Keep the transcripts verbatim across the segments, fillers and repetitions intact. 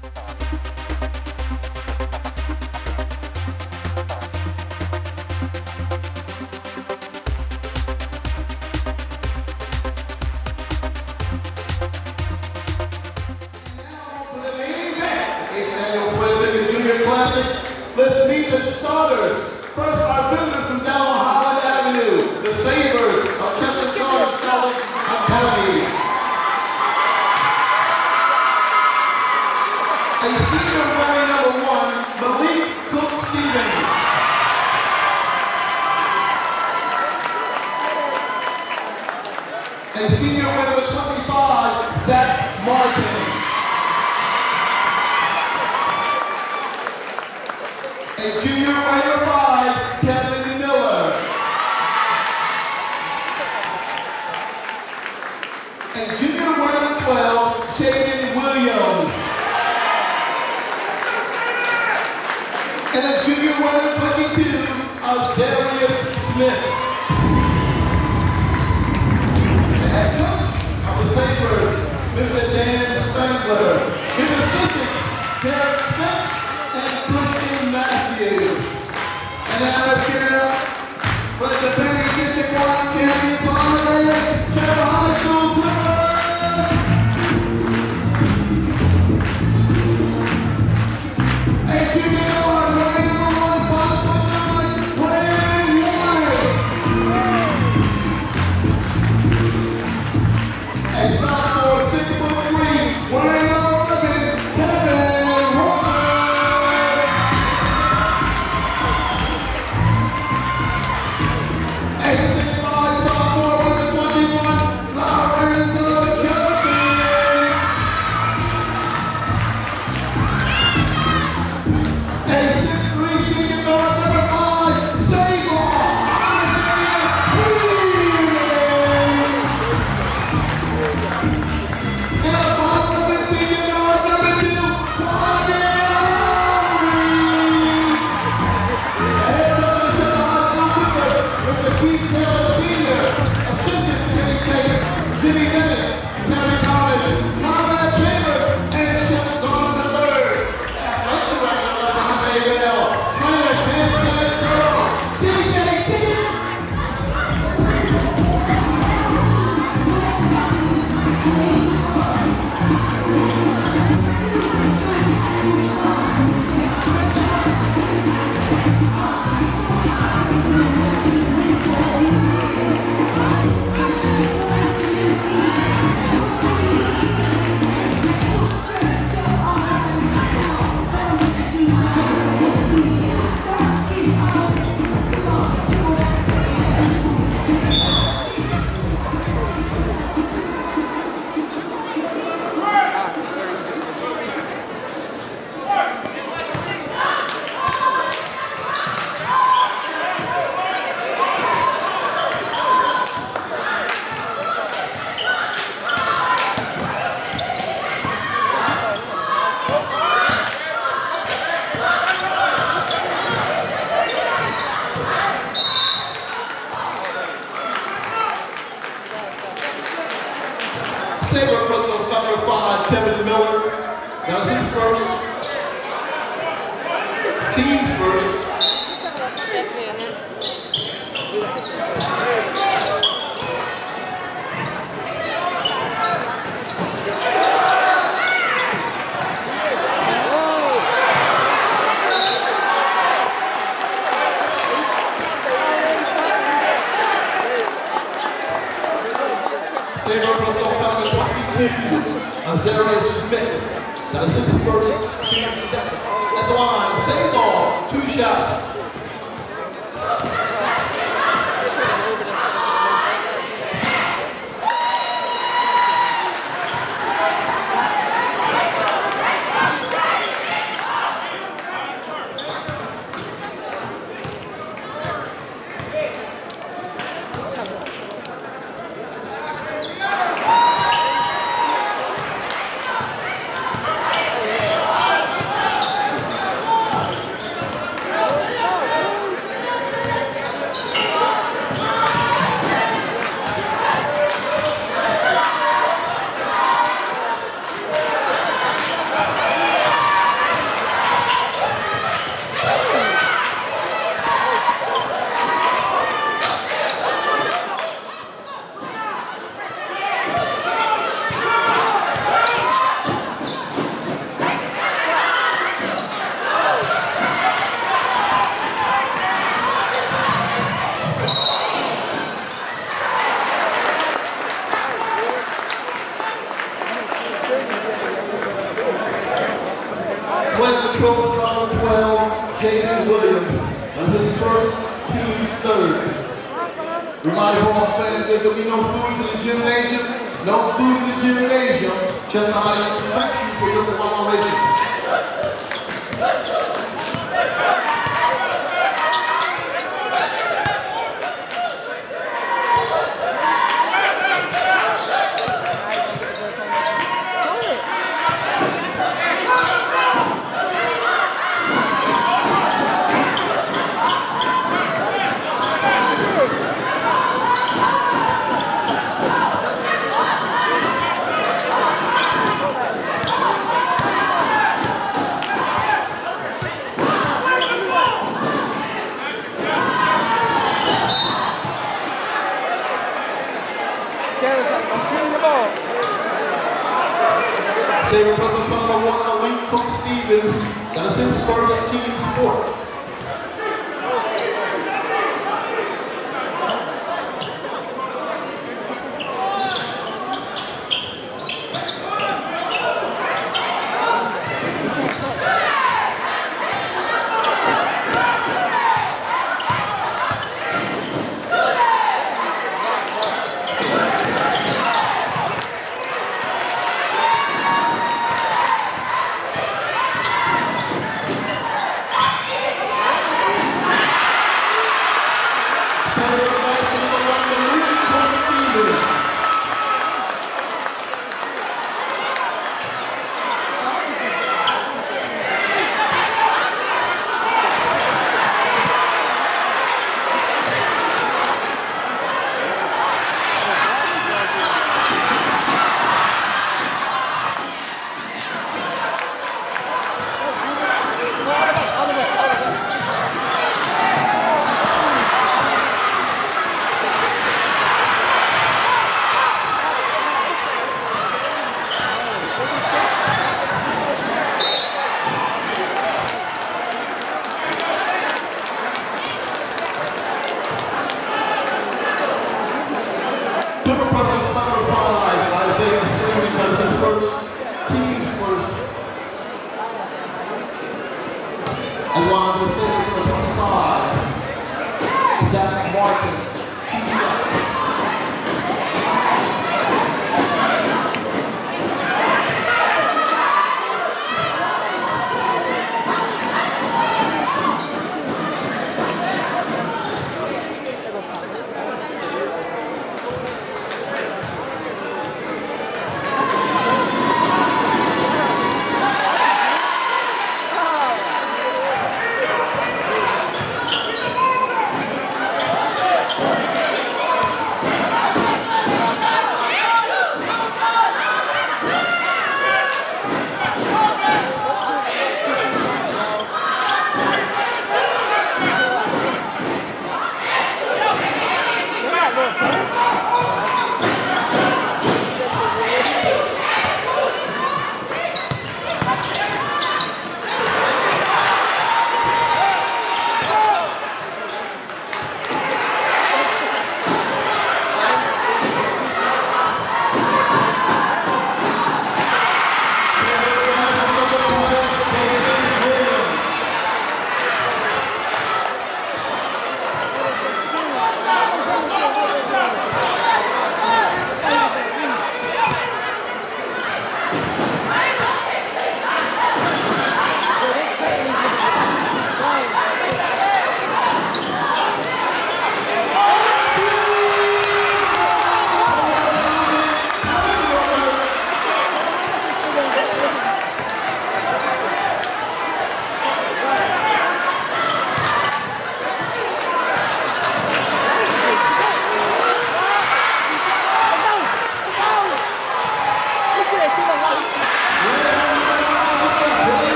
Let's meet the starters. First, our visitors from down Highland Avenue, the Sabres of Captain Charles College Academy. A senior wearing number one, Malik Cook Stevens. A senior wearing number twenty-five, Zach Martin. A junior wearing five, Kevin Miller. A junior wearing twelve, Shaden Williams. And a junior wearing twenty-two, Azarius Smith. The head coach of the Sabres, Mister Dan Spangler. His assistants, Derek Spence and Christian Matthews. And now let's get it up for the defending District one champion party, Trevor High School Trevor! A junior guard, right number one, five foot nine, Wayne Wyatt. A sophomore, six foot three, Wayne eleven, Kevin Walker. A six five sophomore with the twenty-one, Lawrence Jones. A six three senior guard number five, Seymour and a five eleven senior guard number two, Claudia Lowry. Head coach of the high school Cooper, Mister Keith Taylor Senior, assistant Kenny Taylor, Jimmy Dennis, Terry College, Conrad Chambers, and Stephen Garland the third. Athletic director, Jose Goodell, trainer Ken Kenneth Girl, D J Ticket. Saber Crystal number five, Kevin Miller. That was his first. Team's first. Saber Crystal number twenty-two, Azarius Smith. That is his first, team second. At the line, same ball, two shots. Oh, control number twelve, Jaden Williams, as his first team's third. Reminder for all fans, there will be no food in the gymnasium, no food in the gymnasium. Check the highlights. Thank you for your cooperation. Saber brother number one, Malik Cook Stevens, that is his first team sport.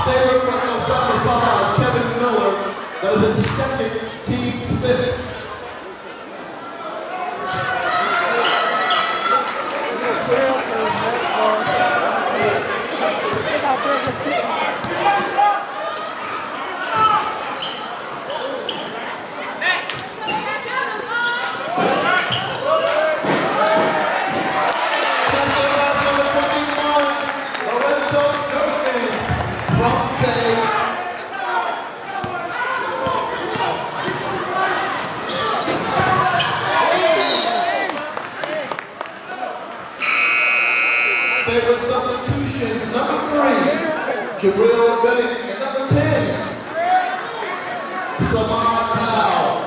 Saber from November five, Kevin Miller. That is his second team split. Favorite substitutions, number three, Jabril Bennett, and number ten, Samad Powell.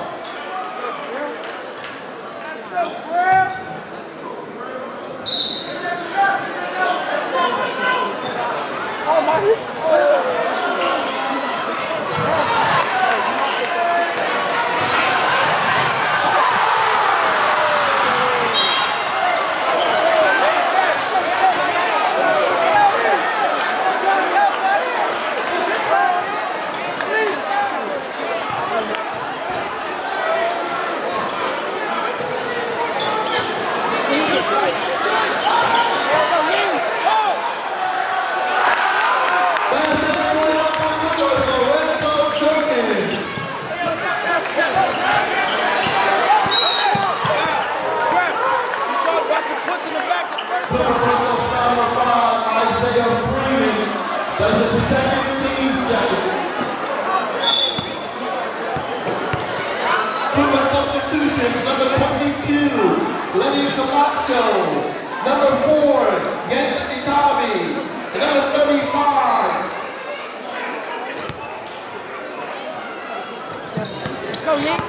Number twenty-two, Lenny Camacho. Number four, Jens Itabi. And number thirty-five. Let's go, Nick.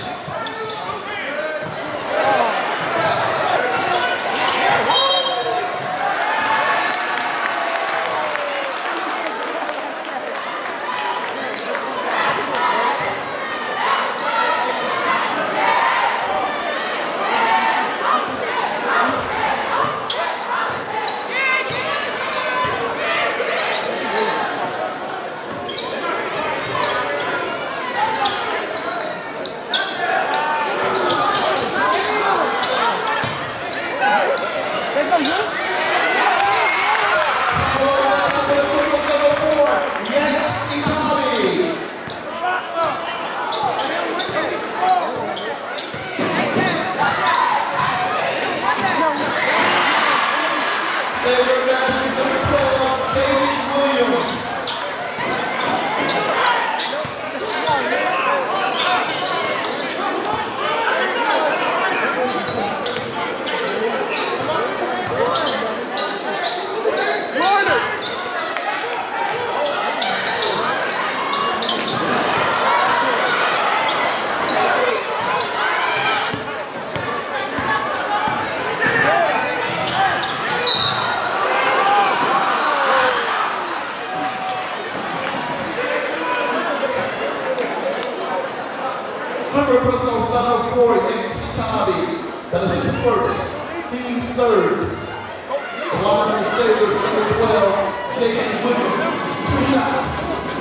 Number four, Jens Itabi. That is his first, team's third. The line of the Sabres, number twelve, Jacob Williams. Two shots.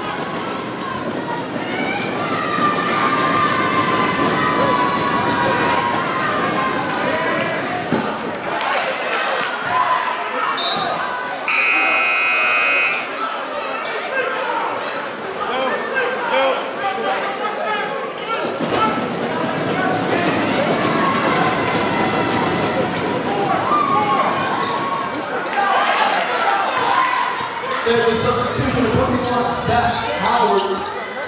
There was substitution of twenty-one, Zach Howard.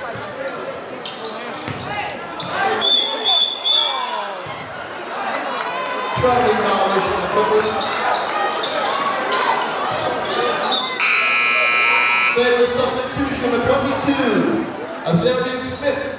Traveling violation on the Clippers. There was substitution of twenty-two, Azarian Smith.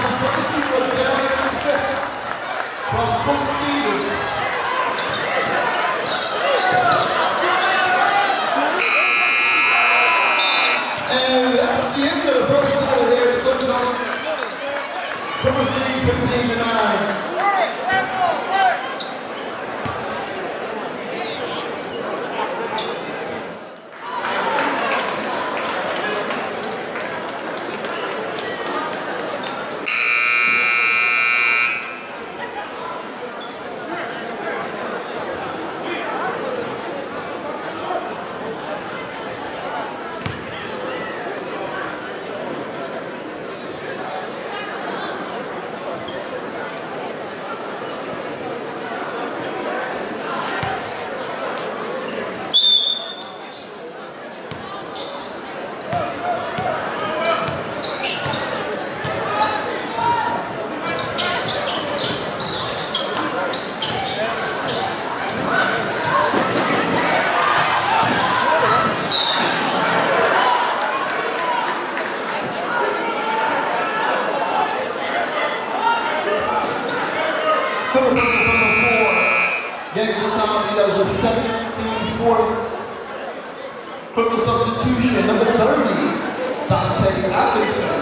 From Cook Stevens. Clipper number four, Gangsta Tommy, that was his second team sport. Clipper substitution, number thirty, Dante Atkinson.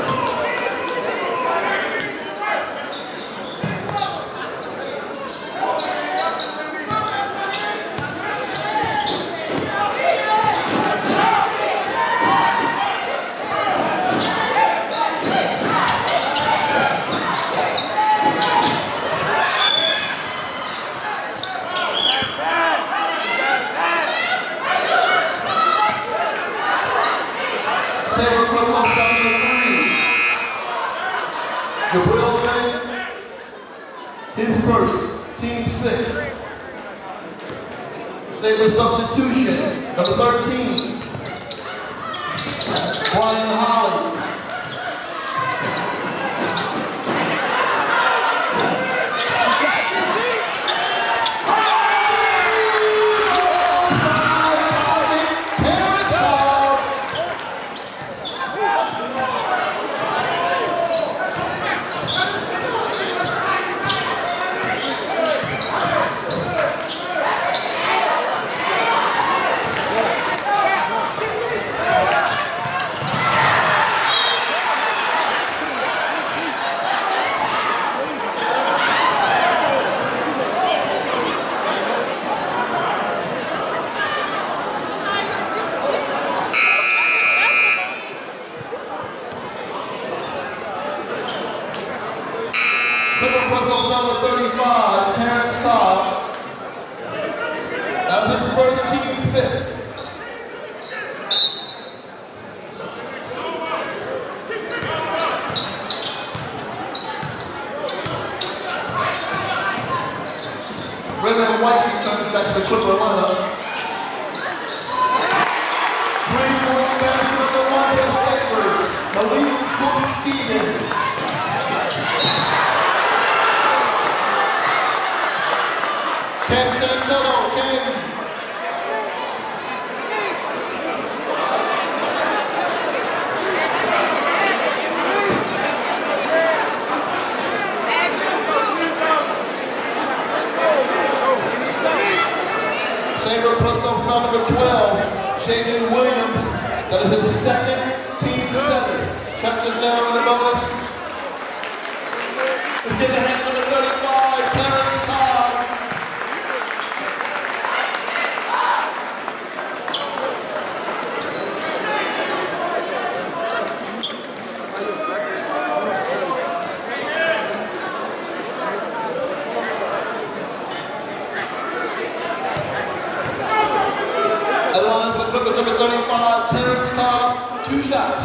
His first, team six. Saber substitution, number thirteen, Brian Holly. Number thirty-five, Terrence Cobb. That was his first team's fifth. Raymond White returns back to the Clipper lineup. Three-point basket number one for the Sabres, Malik Cook-Stevens. Ken Santello, Ken. Sabre personal foul number twelve, Shaden Williams. That is his second team seven. Chester's down in the bonus. Let's get the hand number thirty-five, Terrence Cobb. At the line for the Clippers, number thirty-five, Terrence Cobb, two shots.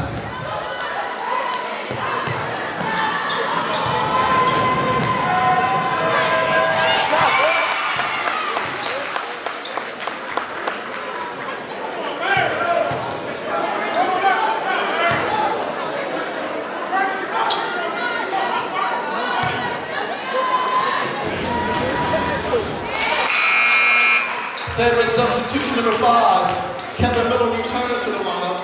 Sabres substitution number five, Kevin Miller returns to the lineup.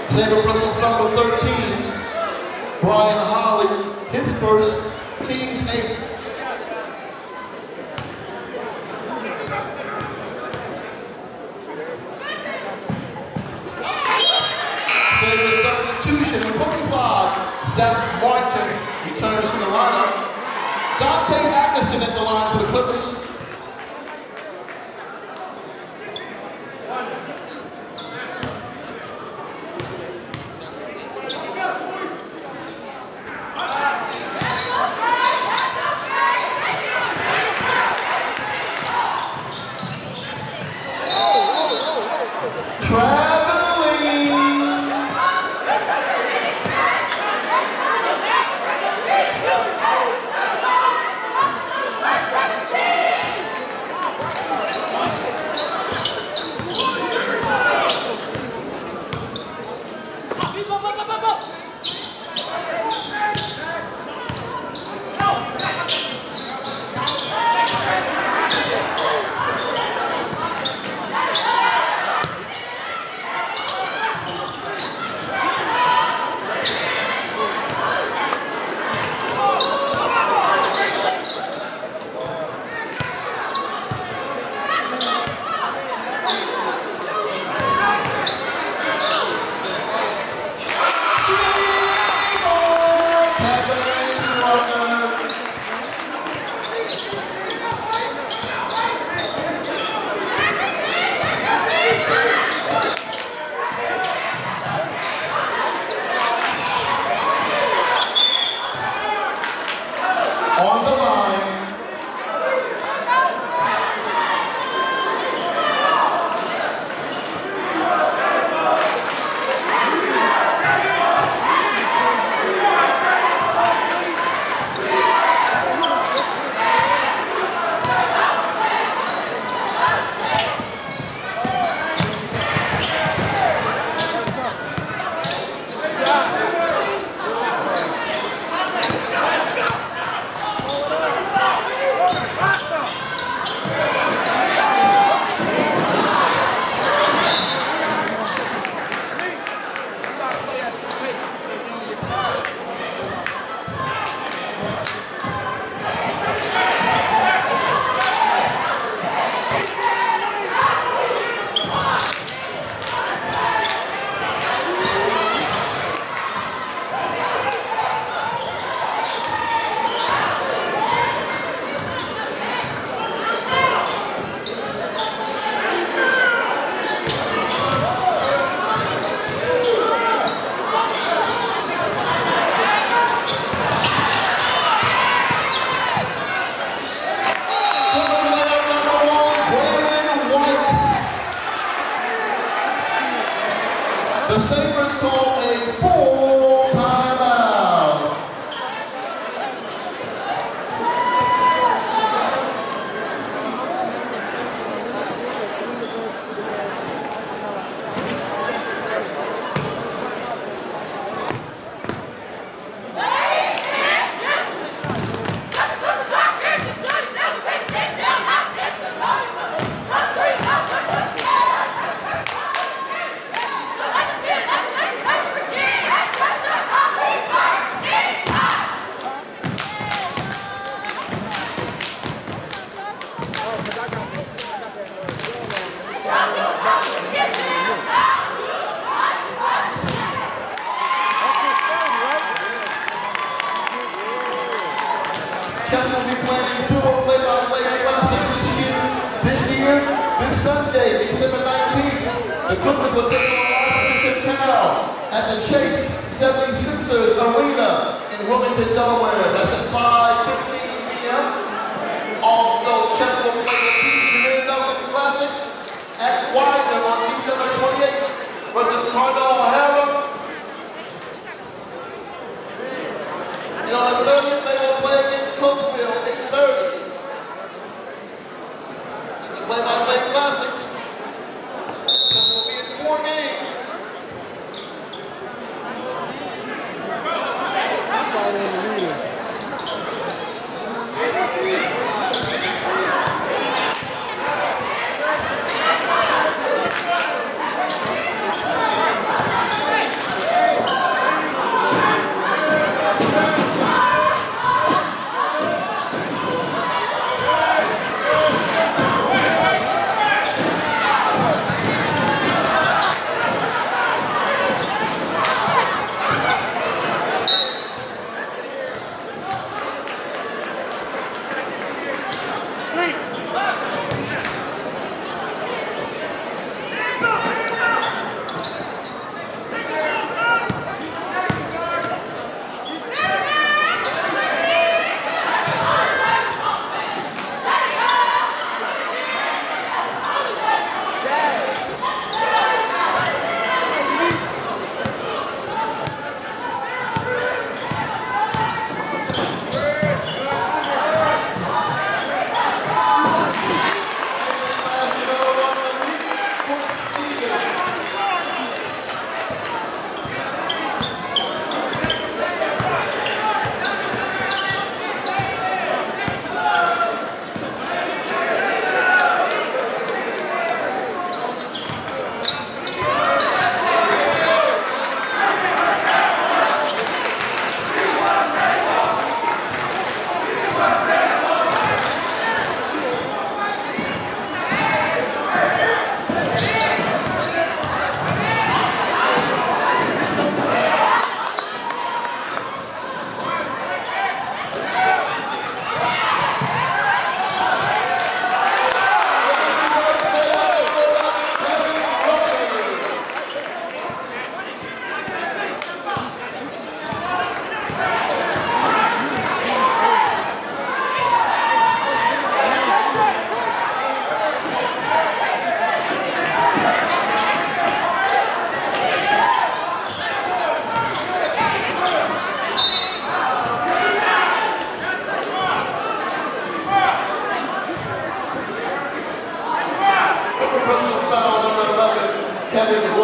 Saber Bristol number thirteen, Brian Holly, his first, team's eighth. Saber substitution, twenty-five, Zach Martin returns to the lineup. Dante Atkinson at the line for the Clippers. On the line, the Sabres call a full timeout. Kevin will be planning four play-by-play classics this year. This year, this Sunday, December nineteenth, the Clippers will take on Washington Cal at the Chase seventy-sixers Arena in Wilmington, Delaware. That's at five fifteen p m Also, Chef will play the Pete Jameer Nelson Classic at Widener on December twenty-eighth versus Cardinal O'Hara. And on the thirtieth, they will play against Cookville, eight thirty. At the play-by-play classics, Chef will be in four games.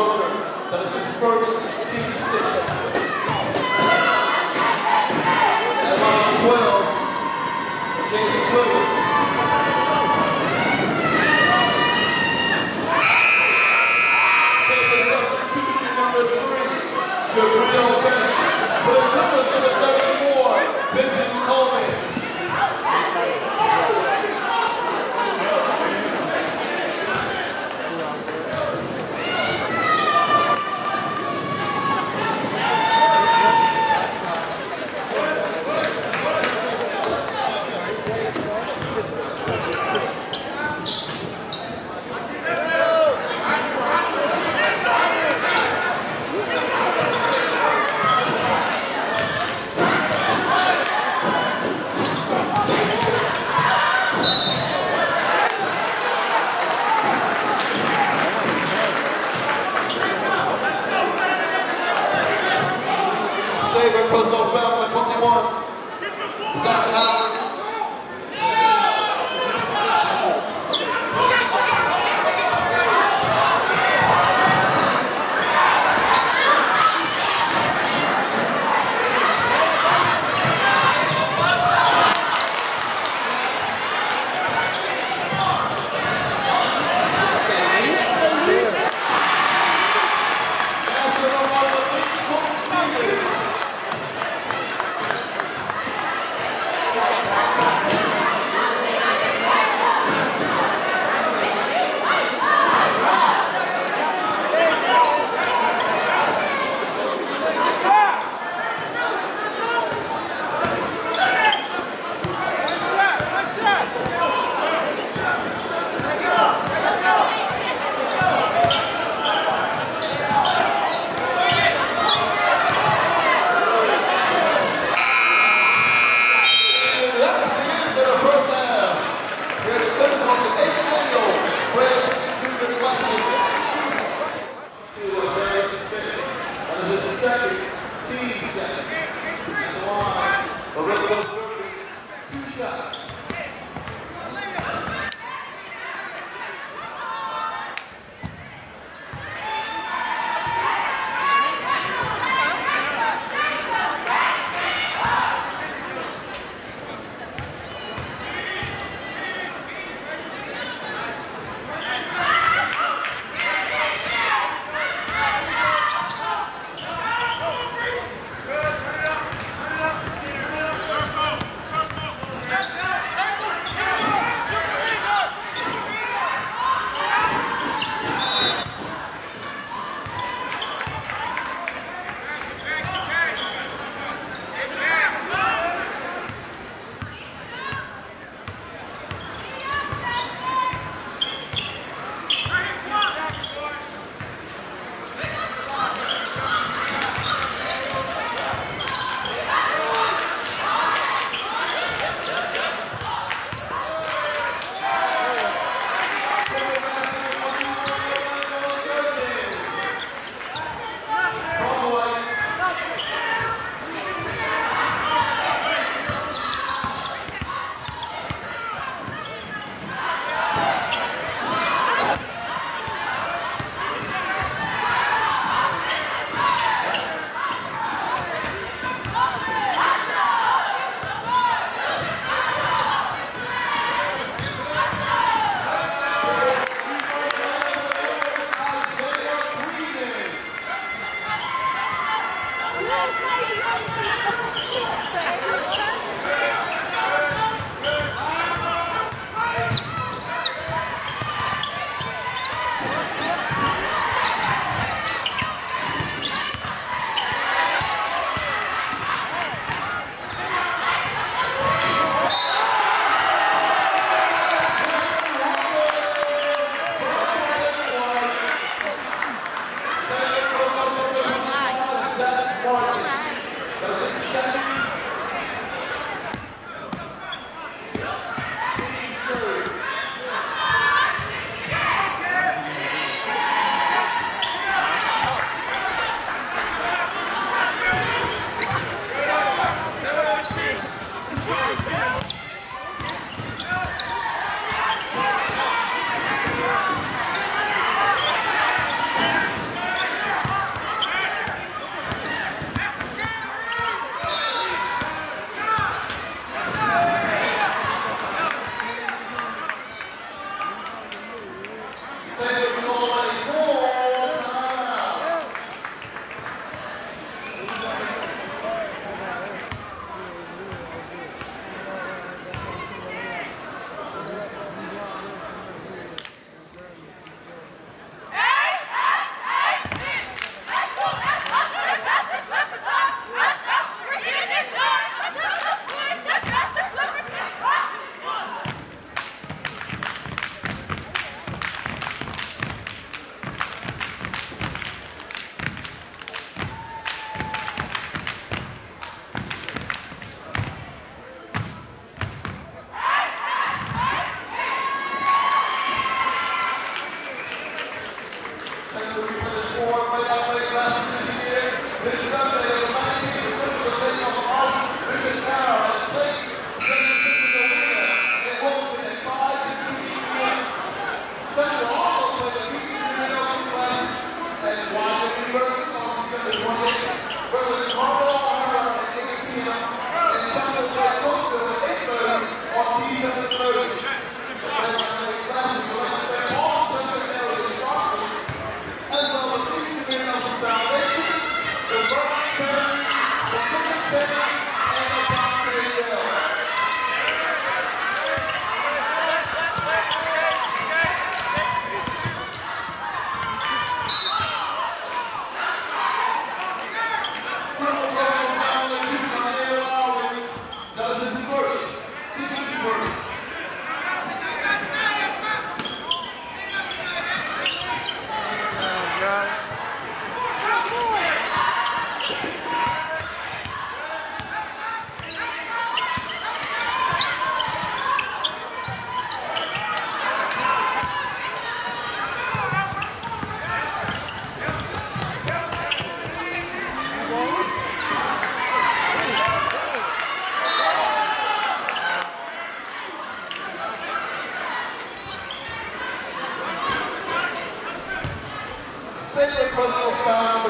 Roker. That is his first team six. At line twelve, Jamie Williams. Taking substitution number three, Jabril Bennett. For the Clippers, number thirty-four, Vincent Coleman. Saber across the Upland, twenty-one. Zach Howard. Second team set at the line. The Red Coast Rookies, two shots. Let's go!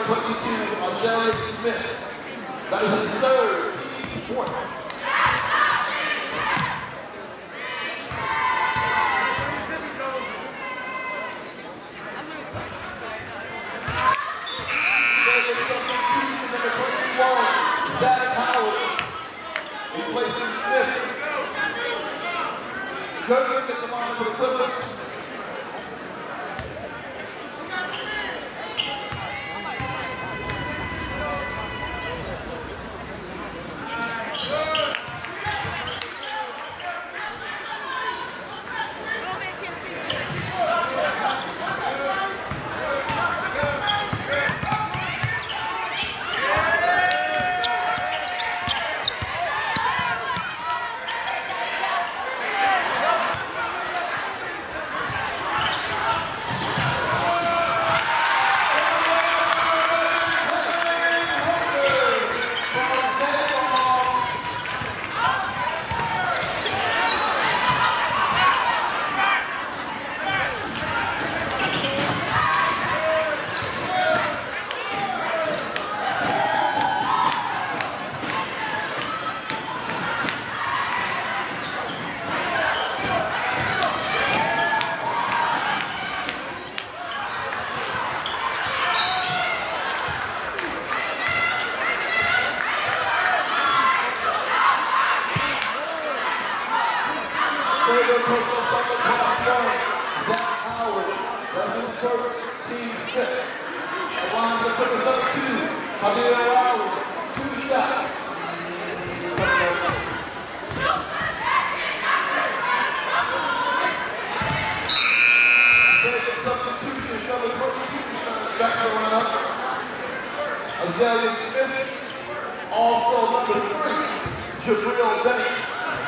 twenty-two, Isaiah Smith. That is his third team's point. Number twenty-one, Zach Howard, replacing Smith. Jeremy at the line for the Clippers. Third personal number twenty-one, Zach Howard. That's his first team's fifth. The line for Clippers number two, Javier Rowley, two shots. Third substitutions, number twenty-two, back to the lineup. Isaiah Smith. Also number three, Jabril Bennett.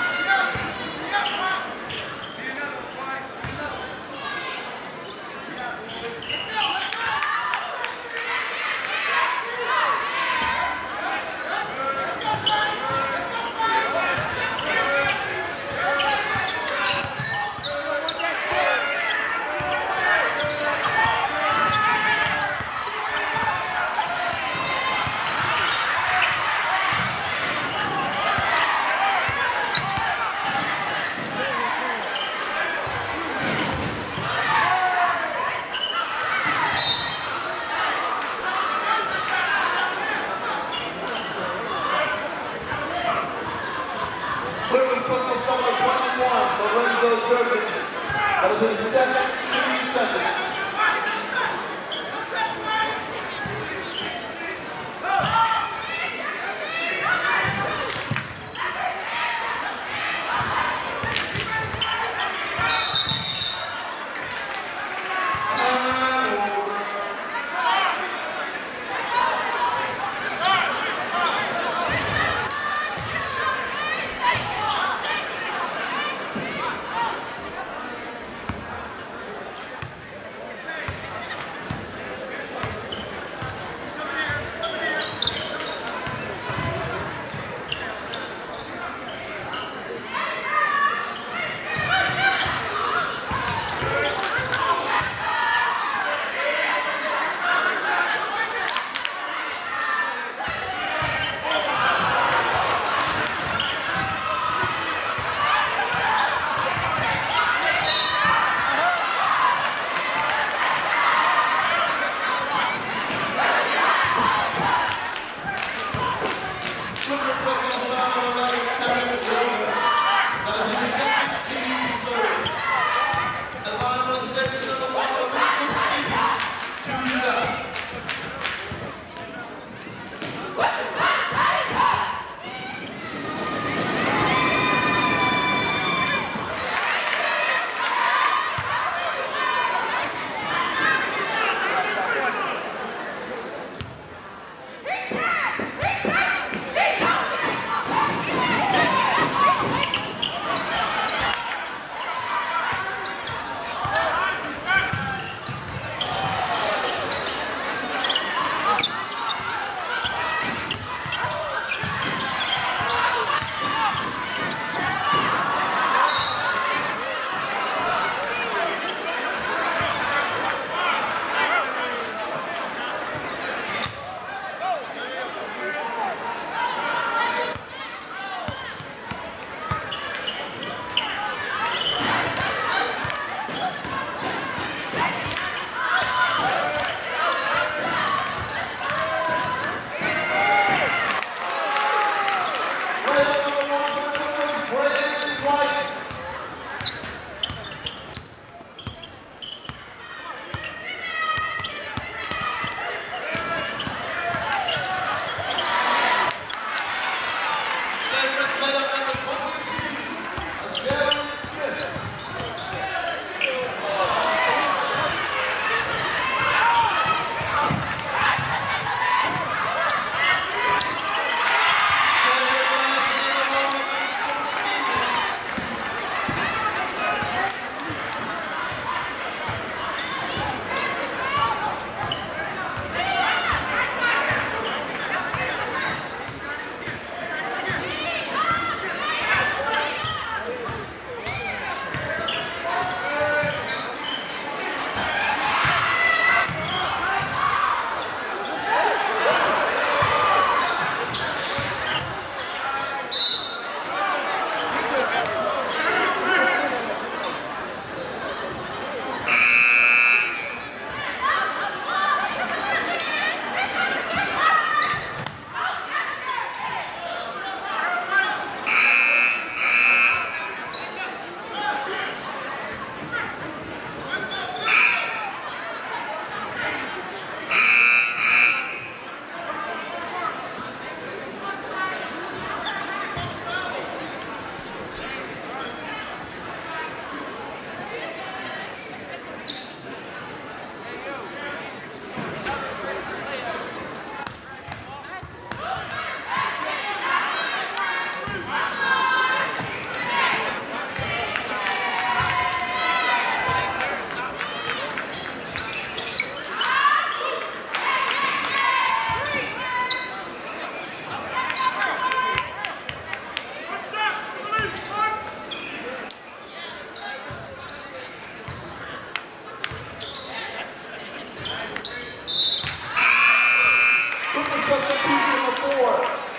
That is his second team second.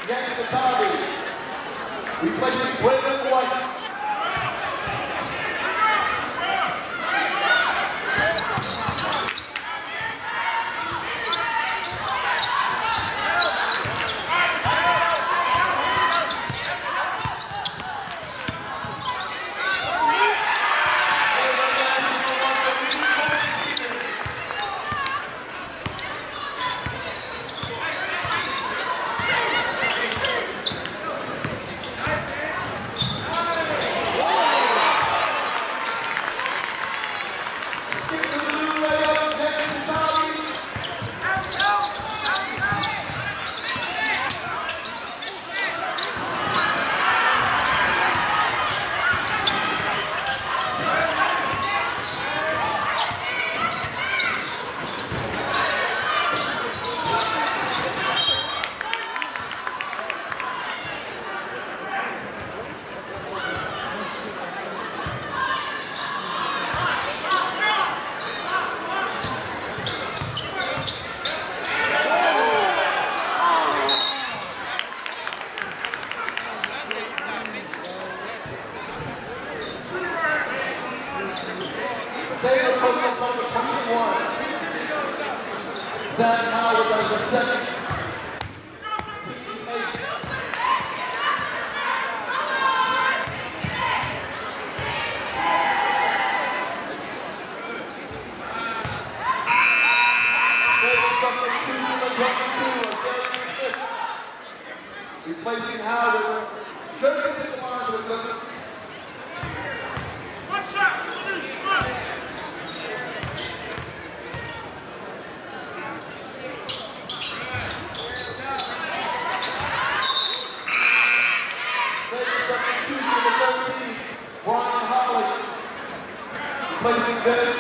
Gangsta Tommy. Replacing Braden White. Sailor personal number twenty-one. Zach Howard as the second. Team's eight. Sailor substitution number twenty-two, Jeremy Smith. Replacing Howard. Jeremy at the line for the Clippers. One shot, release, one. Brian Holly, replacing Bennett.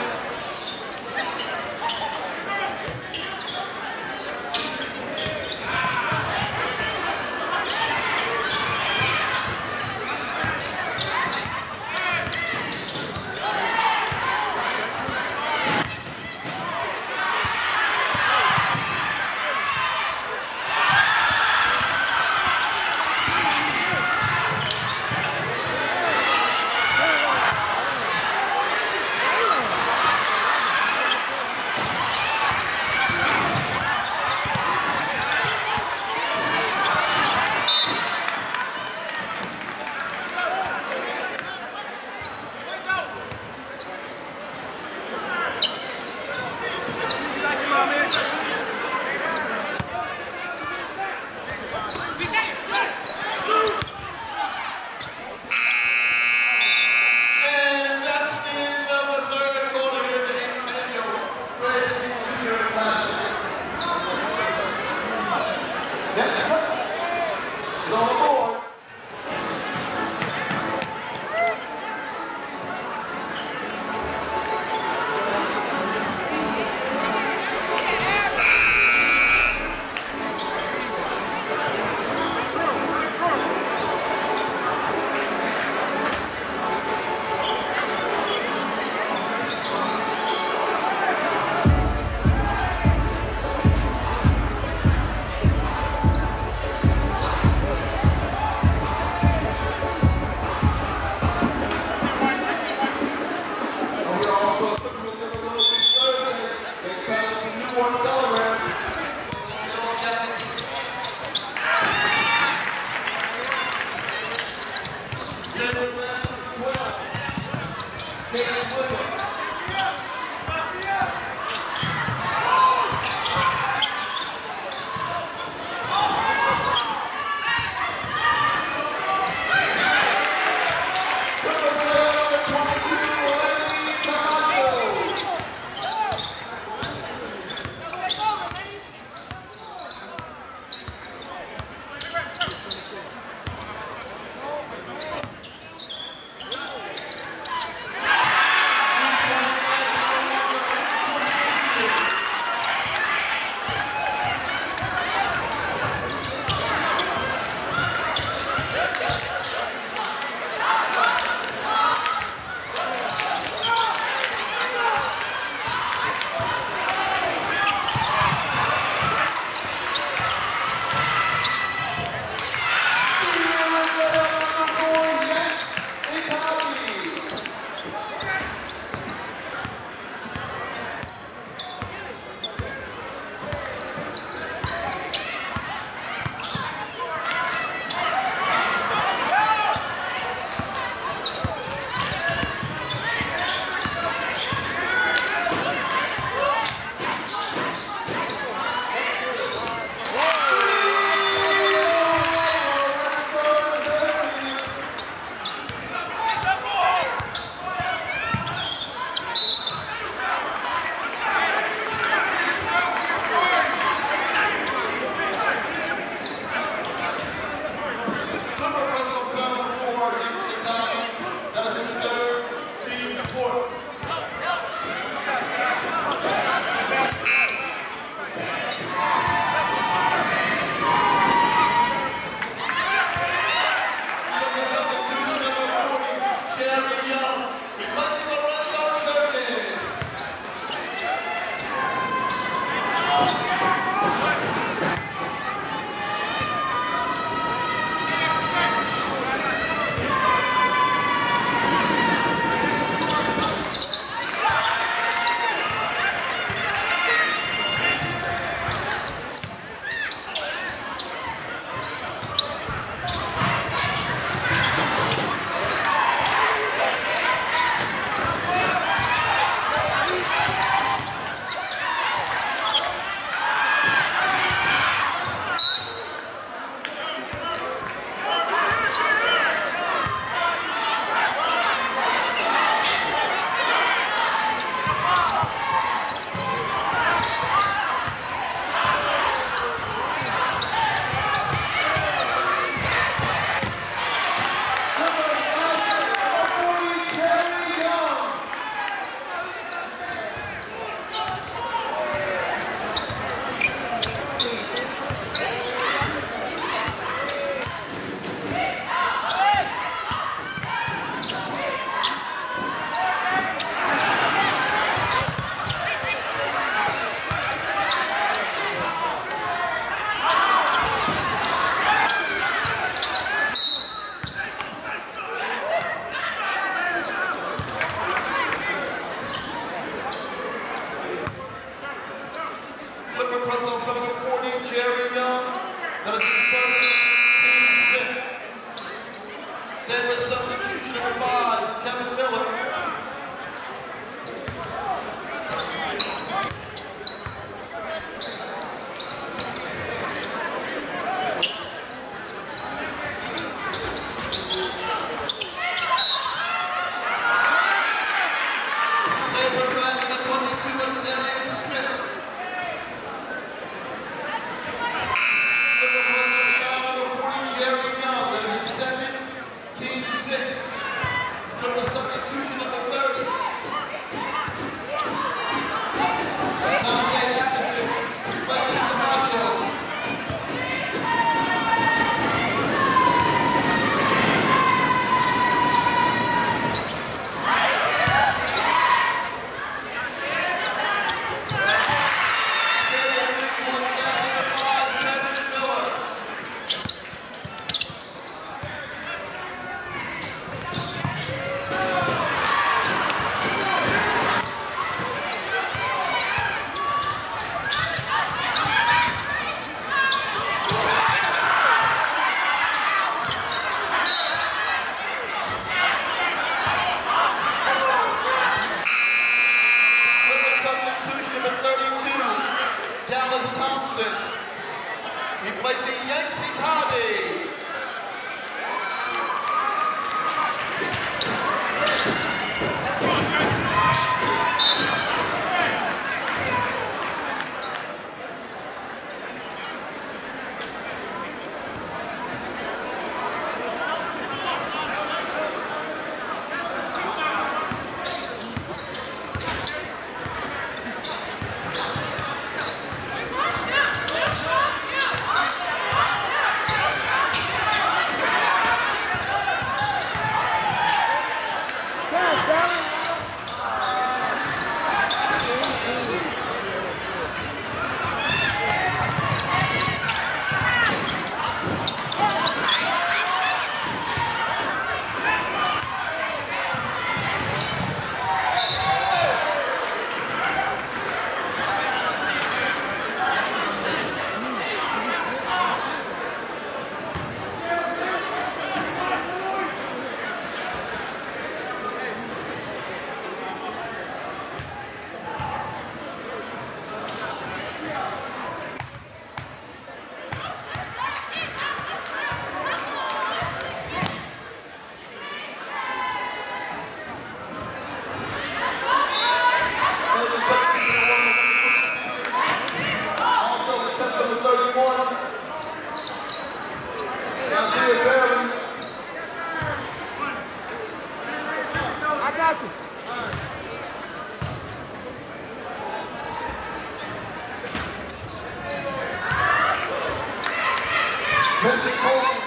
Mister Cole